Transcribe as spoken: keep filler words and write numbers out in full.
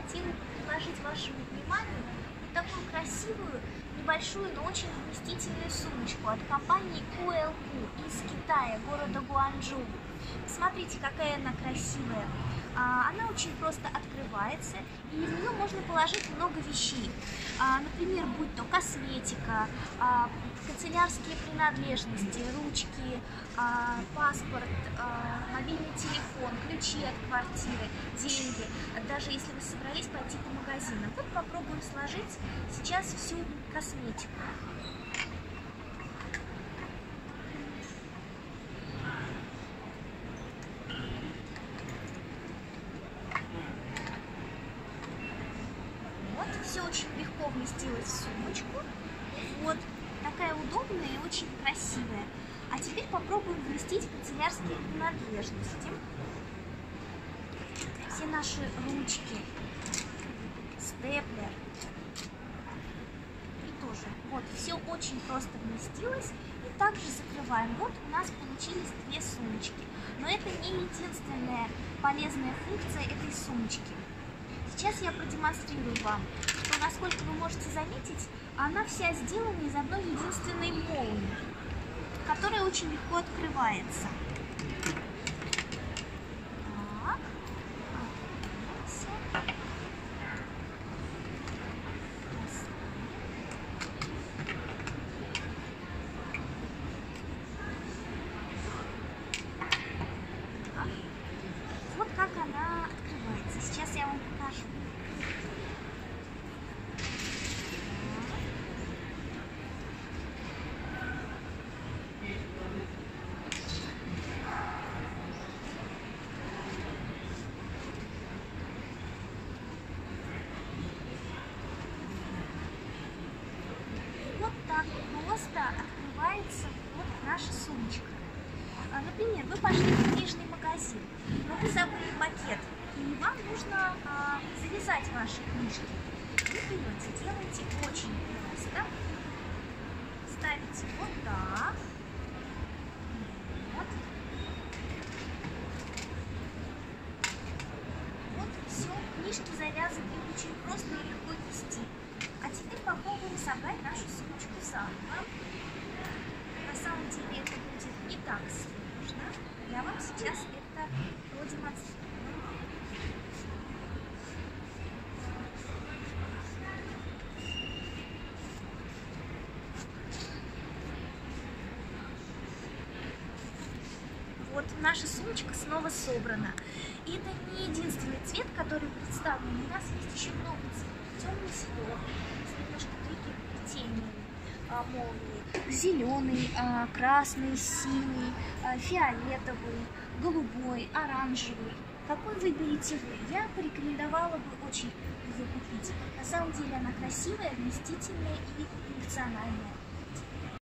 хотела предложить вашему вниманию вот такую красивую, небольшую, но очень вместительную сумочку от компании ку эл ку из Китая, города Гуанчжоу. Смотрите, какая она красивая. Она очень просто открывается, и в нее можно положить много вещей. Например, будь то косметика, канцелярские принадлежности, ручки, паспорт, мобильный телефон, ключи от квартиры, деньги, даже если вы собрались пойти по магазинам. Вот попробуем сложить сейчас всю косметику. Все очень легко вместилось в сумочку. Вот такая удобная и очень красивая. А теперь попробуем вместить канцелярские принадлежности. Все наши ручки, степлер. И тоже. Вот, все очень просто вместилось. И также закрываем. Вот у нас получились две сумочки. Но это не единственная полезная функция этой сумочки. Сейчас я продемонстрирую вам, что, насколько вы можете заметить, она вся сделана из одной единственной молнии, которая очень легко открывается. Так. Вот как она открывается. Сейчас я вам покажу. Вот так просто открывается вот наша сумочка. Например, вы пошли в книжный магазин, но вы забыли пакет, и вам нужно а, завязать ваши книжки. Вы берете, делаете очень просто. Ставите вот так. Вот. Вот все, книжки завязаны очень просто и легко нести. А теперь попробуем собрать нашу сумочку заново. На самом деле это будет не так сложно. Я вам сейчас это продемонстрирую. Вот наша сумочка снова собрана. И это не единственный цвет, который представлен. У нас есть еще много цветов. Темный синий, немножко переплетение молнии, зеленый, красный, синий, фиолетовый, голубой, оранжевый. Какой выберете вы? Я порекомендовала бы очень ее купить. На самом деле она красивая, вместительная и функциональная.